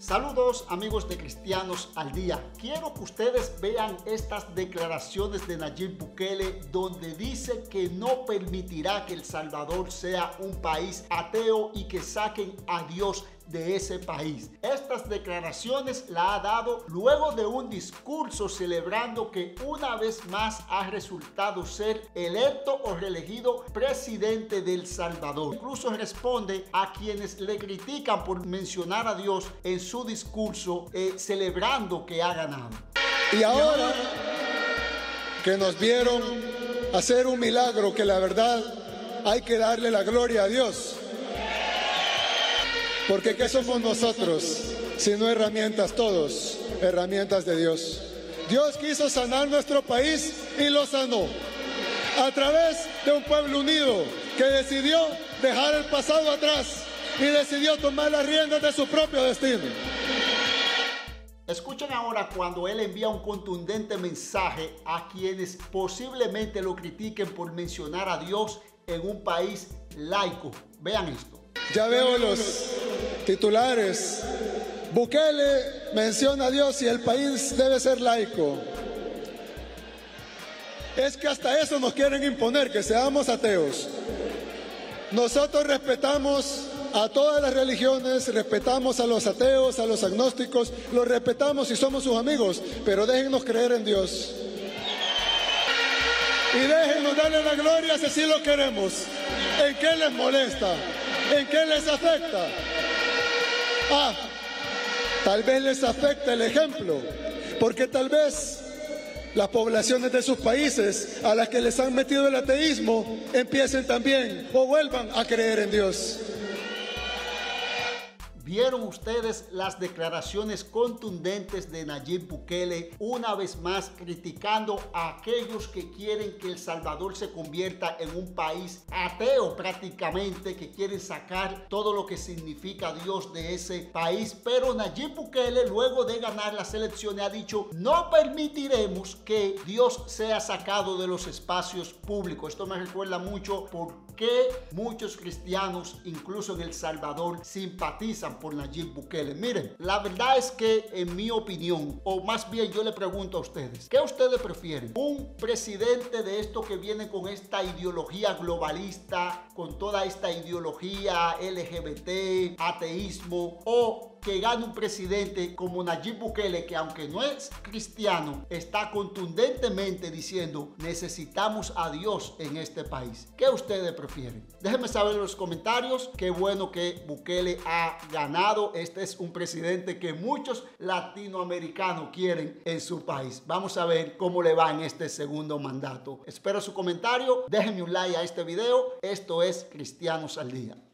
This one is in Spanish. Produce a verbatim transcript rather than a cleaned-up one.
Saludos amigos de Cristianos al Día. Quiero que ustedes vean estas declaraciones de Nayib Bukele, donde dice que no permitirá que El Salvador sea un país ateo y que saquen a Dios de ese país. Estas declaraciones la ha dado luego de un discurso celebrando que una vez más ha resultado ser electo o reelegido presidente de El Salvador. Incluso responde a quienes le critican por mencionar a Dios en su discurso, eh, celebrando que ha ganado. Y ahora que nos vieron hacer un milagro, que la verdad hay que darle la gloria a Dios. Porque ¿qué somos nosotros? Sino herramientas, todos, herramientas de Dios. Dios quiso sanar nuestro país y lo sanó a través de un pueblo unido que decidió dejar el pasado atrás y decidió tomar las riendas de su propio destino. Escuchen ahora cuando él envía un contundente mensaje a quienes posiblemente lo critiquen por mencionar a Dios en un país laico. Vean esto. Ya veo los titulares. Bukele menciona a Dios y el país debe ser laico. Es que hasta eso nos quieren imponer, que seamos ateos. Nosotros respetamos a todas las religiones, respetamos a los ateos, a los agnósticos, los respetamos y somos sus amigos, pero déjennos creer en Dios. Y déjennos darle la gloria si así lo queremos. ¿En qué les molesta? ¿En qué les afecta? Ah, tal vez les afecta el ejemplo, porque tal vez las poblaciones de sus países a las que les han metido el ateísmo empiecen también o vuelvan a creer en Dios. ¿Vieron ustedes las declaraciones contundentes de Nayib Bukele, una vez más criticando a aquellos que quieren que El Salvador se convierta en un país ateo prácticamente, que quieren sacar todo lo que significa Dios de ese país? Pero Nayib Bukele, luego de ganar las elecciones, ha dicho: no permitiremos que Dios sea sacado de los espacios públicos. Esto me recuerda mucho por qué muchos cristianos, incluso en El Salvador, simpatizan por Nayib Bukele. Miren, la verdad es que en mi opinión, o más bien yo le pregunto a ustedes, ¿qué ustedes prefieren? ¿Un presidente de esto que viene con esta ideología globalista, con toda esta ideología L G B T, ateísmo, o que gane un presidente como Nayib Bukele, que aunque no es cristiano, está contundentemente diciendo: necesitamos a Dios en este país? ¿Qué ustedes prefieren? Déjenme saber en los comentarios. Qué bueno que Bukele ha ganado. Este es un presidente que muchos latinoamericanos quieren en su país. Vamos a ver cómo le va en este segundo mandato. Espero su comentario. Déjenme un like a este video. Esto es Cristianos al Día.